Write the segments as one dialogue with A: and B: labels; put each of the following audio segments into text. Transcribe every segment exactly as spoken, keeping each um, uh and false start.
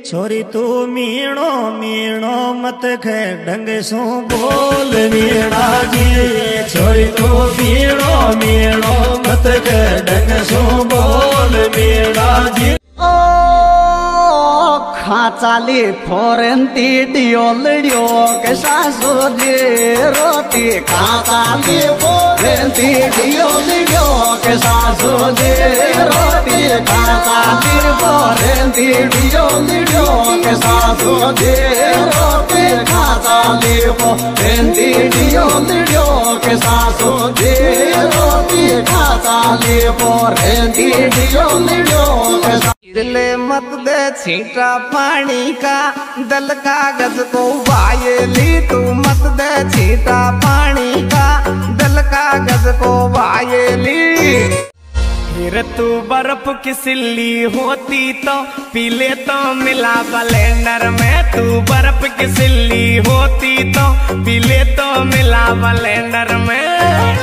A: छोरी तू मीणो मीणो मत खे ढंग सो बोल मीणा जी। छोरी तू मीणो मीणो मत खे ढंग सो बोल मीणा जी।
B: ओ खाचाली फोरंती डियोलडियो के सासू जी रोती खाचाली फोरंती डियोलडियो के सासू जी रोती खाचाली फोरंती डियोलडियो के सासू जी रोती खाचाली फोरंती डियोलडियो के सासू जी रोती खाचाली फोरंती डियोलडियो के सासू। दिले मत दे छीटा पानी का दल कागज को वायली तू मत दे छीटा पानी का दल कागज को वायली। फिर तू बर्फ की सिल्ली होती तो पीले तो मिला ब्लेंडर में। तू बर्फ की सिल्ली होती तो पीले तो मिला ब्लेंडर में।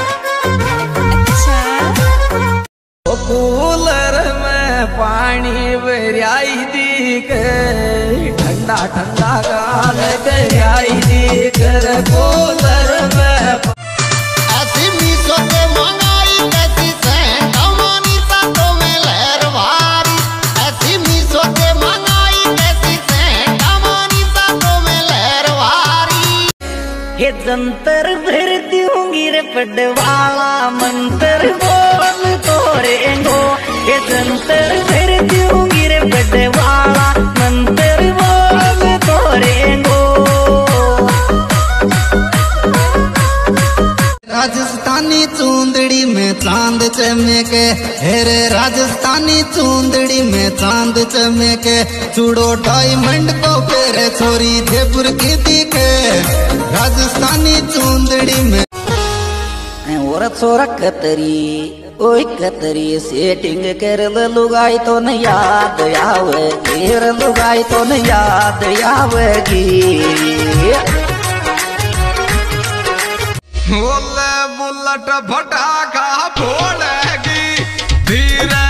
B: कूलर में पानी भराई दी के ठंडा ठंडा गाल गई दी कर कूलर में।
C: ऐसी मीशो से मंगाई कैसी सेंट अमानी सातों में लहर भारी। ऐसी मीशो से मंगाई कैसी सेंट अमानी सातों में लहर भारी।
B: ये जंतर भर दूंगी रे पडवाला मंत्र बोल तोरेंगो। ये जंतर भर दूंगी रे पडवाला मंत्र बोल तोरेंगो।
C: राजस्थानी चूंदड़ी में चांद चमके हेरे राजस्थानी चूंदड़ी में चांद चमके। चूड़ो डायमंड को फेरे छोरी जयपुर की दिखे राजस्थानी चूंदड़ी में।
B: और छोरा कतरी ओए कतरी सेटिंग कर लुगाई तो न याद आवेगी लुगाई तो न याद आवेगी।
D: बोले बुलेट फटाका फोड़ेगी धीरे